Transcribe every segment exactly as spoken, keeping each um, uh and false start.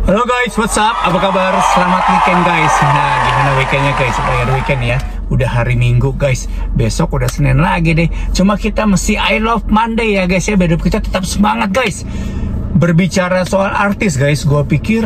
Halo guys, what's up? Apa kabar? Selamat weekend guys. Nah, gimana weekendnya guys? Supaya ada weekend ya. Udah hari Minggu guys. Besok udah Senin lagi deh. Cuma kita mesti I love Monday ya guys ya. Biar kita tetap semangat guys. Berbicara soal artis guys, gue pikir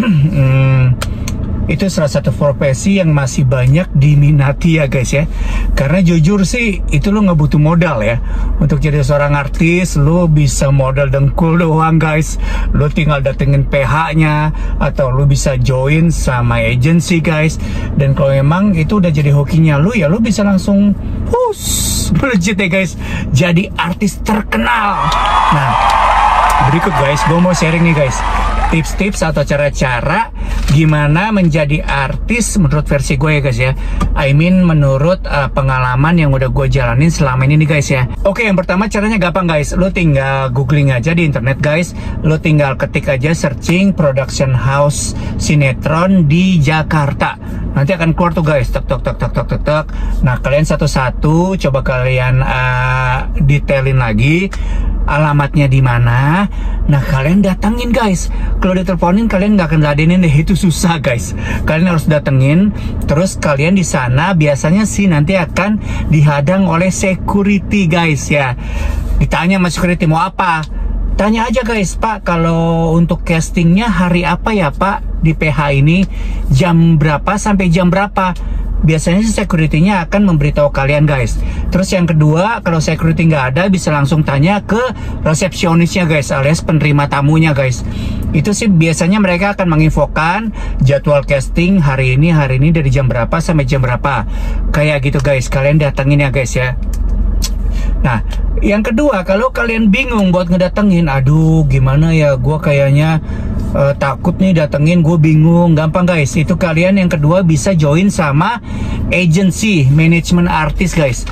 hmm, itu salah satu profesi yang masih banyak diminati ya guys ya. Karena jujur sih itu lo nggak butuh modal ya. Untuk jadi seorang artis lo bisa modal dengkul doang guys. Lo tinggal datengin P H-nya atau lo bisa join sama agency guys. Dan kalau memang itu udah jadi hokinya lo ya, lo bisa langsung push legit ya guys, jadi artis terkenal. Nah, berikut guys, gue mau sharing nih guys tips-tips atau cara-cara gimana menjadi artis menurut versi gue ya guys ya. I mean menurut uh, pengalaman yang udah gue jalanin selama ini nih guys ya. Oke, yang pertama caranya gampang guys. Lo tinggal googling aja di internet guys. Lo tinggal ketik aja searching production house sinetron di Jakarta. Nanti akan keluar tuh guys. Tek tek tek tek tek tek tek. Nah, kalian satu-satu coba kalian uh, detailin lagi alamatnya di mana. Nah, kalian datangin guys. Kalau diteleponin kalian nggak akan ladenin deh, itu susah guys. Kalian harus datengin. Terus kalian di sana biasanya sih nanti akan dihadang oleh security guys ya. Ditanya sama security mau apa? Tanya aja guys, Pak, kalau untuk castingnya hari apa ya Pak di P H ini, jam berapa sampai jam berapa? Biasanya security-nya akan memberitahu kalian guys. Terus yang kedua, kalau security nggak ada, bisa langsung tanya ke resepsionisnya guys, alias penerima tamunya guys. Itu sih biasanya mereka akan menginfokan jadwal casting hari ini, hari ini dari jam berapa sampai jam berapa. Kayak gitu guys, kalian datengin ya guys ya. Nah, yang kedua, kalau kalian bingung buat ngedatengin, aduh gimana ya, gue kayaknya uh, takut nih datengin, gue bingung. Gampang guys, itu kalian yang kedua bisa join sama agency manajemen artis guys.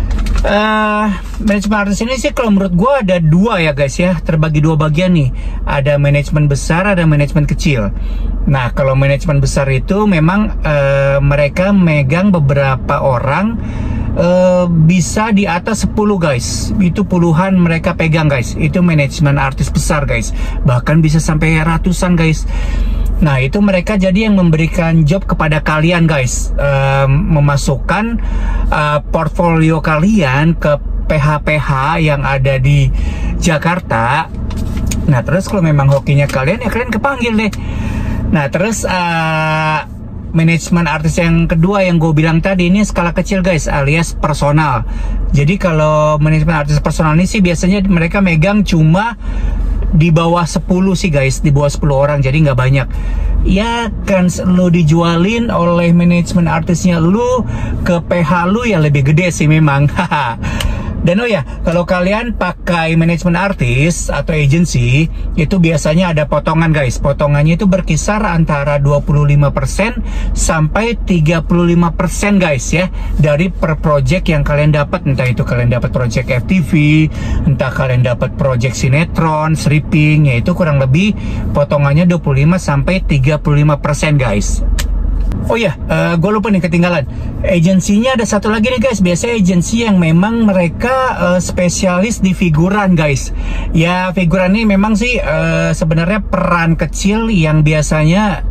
Uh, manajemen artis ini sih kalau menurut gue ada dua ya guys ya, terbagi dua bagian nih. Ada manajemen besar, ada manajemen kecil. Nah, kalau manajemen besar itu memang uh, mereka megang beberapa orang. Uh, bisa di atas sepuluh guys, itu puluhan mereka pegang guys. Itu manajemen artis besar guys, bahkan bisa sampai ratusan guys. Nah, itu mereka jadi yang memberikan job kepada kalian guys, uh, memasukkan uh, portfolio kalian ke P H-P H yang ada di Jakarta. Nah, terus kalau memang hokinya kalian ya kalian kepanggil deh. Nah, terus uh, manajemen artis yang kedua yang gue bilang tadi ini skala kecil guys, alias personal. Jadi kalau manajemen artis personal ini sih biasanya mereka megang cuma di bawah sepuluh sih guys, di bawah sepuluh orang, jadi nggak banyak. Ya kan lu dijualin oleh manajemen artisnya lu ke P H lu ya lebih gede sih memang. Dan oh ya, kalau kalian pakai manajemen artis atau agency, itu biasanya ada potongan guys. Potongannya itu berkisar antara dua puluh lima persen sampai tiga puluh lima persen guys ya, dari per project yang kalian dapat. Entah itu kalian dapat project F T V, entah kalian dapat project sinetron, stripping, yaitu kurang lebih potongannya dua puluh lima sampai tiga puluh lima persen guys. Oh ya, uh, gue lupa nih ketinggalan. Agensinya ada satu lagi nih guys. Biasanya agensi yang memang mereka uh, spesialis di figuran guys. Ya, figuran ini memang sih uh, sebenarnya peran kecil yang biasanya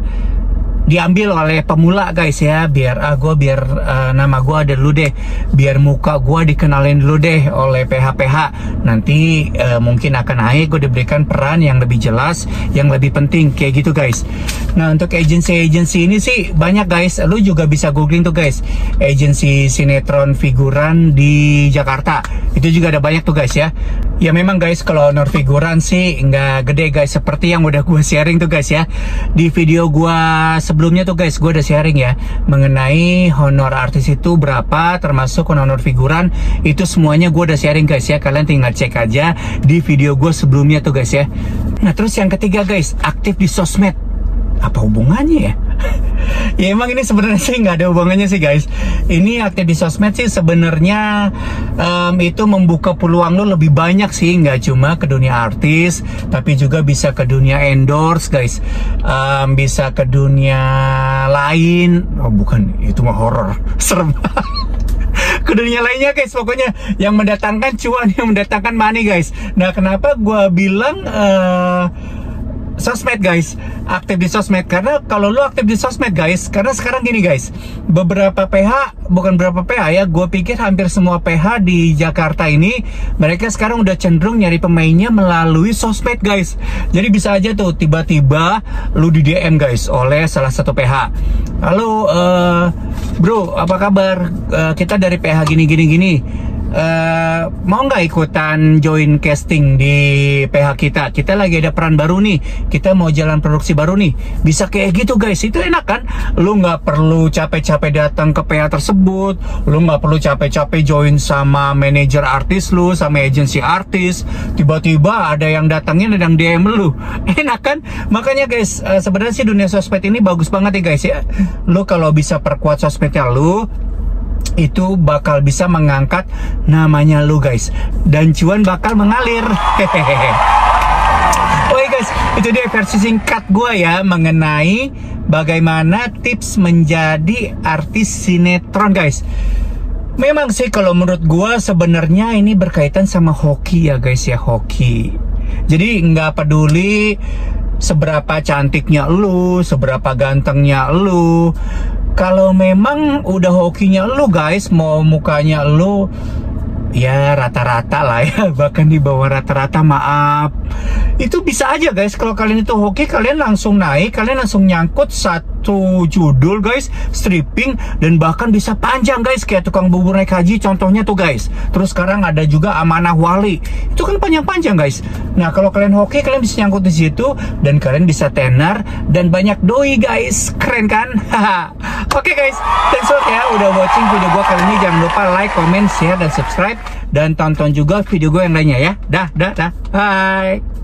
diambil oleh pemula guys ya. Biar ah gue biar uh, nama gue ada dulu deh, biar muka gue dikenalin dulu deh oleh P H-P H. Nanti uh, mungkin akan naik, gue diberikan peran yang lebih jelas, yang lebih penting, kayak gitu guys. Nah, untuk agensi-agensi ini sih banyak guys. Lu juga bisa googling tuh guys, agensi sinetron figuran di Jakarta. Itu juga ada banyak tuh guys ya. Ya memang guys, kalau honor figuran sih nggak gede guys, seperti yang udah gue sharing tuh guys ya. Di video gue sebelumnya tuh guys, gue udah sharing ya mengenai honor artis itu berapa, termasuk honor figuran. Itu semuanya gue udah sharing guys ya. Kalian tinggal cek aja di video gue sebelumnya tuh guys ya. Nah, terus yang ketiga guys, aktif di sosmed. Apa hubungannya ya? Ya emang ini sebenarnya sih nggak ada hubungannya sih guys. Ini aktif di sosmed sih sebenarnya um, itu membuka peluang lo lebih banyak sih, nggak cuma ke dunia artis, tapi juga bisa ke dunia endorse guys, um, bisa ke dunia lain. Oh bukan, itu mah horor, serem. Ke dunia lainnya guys, pokoknya yang mendatangkan cuan, yang mendatangkan money guys. Nah, kenapa gue bilang uh, sosmed guys, aktif di sosmed. Karena kalau lu aktif di sosmed guys, karena sekarang gini guys, beberapa P H, bukan beberapa P H ya, gue pikir hampir semua P H di Jakarta ini mereka sekarang udah cenderung nyari pemainnya melalui sosmed guys. Jadi bisa aja tuh tiba-tiba lu di D M guys oleh salah satu P H. Halo uh, bro, apa kabar? Uh, kita dari P H gini gini gini. Uh, mau nggak ikutan join casting di P H kita? Kita lagi ada peran baru nih, kita mau jalan produksi baru nih. Bisa kayak gitu guys, itu enak kan? Lu nggak perlu capek-capek datang ke P H tersebut, lu nggak perlu capek-capek join sama manajer artis lu, sama agensi artis. Tiba-tiba ada yang datangin dan yang D M lu, enak kan? Makanya guys, uh, sebenarnya sih dunia sosmed ini bagus banget ya guys ya. Lu kalau bisa perkuat sosmednya lu, itu bakal bisa mengangkat namanya lu guys, dan cuan bakal mengalir. Hehehe. Oke guys, itu dia versi singkat gue ya mengenai bagaimana tips menjadi artis sinetron guys. Memang sih kalau menurut gue sebenarnya ini berkaitan sama hoki ya guys ya, hoki. Jadi nggak peduli seberapa cantiknya lu, seberapa gantengnya lu, kalau memang udah hokinya lu guys, mau mukanya lu ya rata-rata lah ya, bahkan di bawah rata-rata, maaf, itu bisa aja guys. Kalau kalian itu hoki, kalian langsung naik, kalian langsung nyangkut satu judul guys, stripping, dan bahkan bisa panjang guys, kayak tukang bubur naik haji contohnya tuh guys. Terus sekarang ada juga Amanah Wali, itu kan panjang-panjang guys. Nah kalau kalian hoki, kalian bisa nyangkut di situ, dan kalian bisa tenar dan banyak doi guys, keren kan? Oke guys, thanks a lot ya udah watching video gue kali ini. Jangan lupa like, comment, share, dan subscribe, dan tonton juga video gue yang lainnya ya. Dah, dah, dah, bye.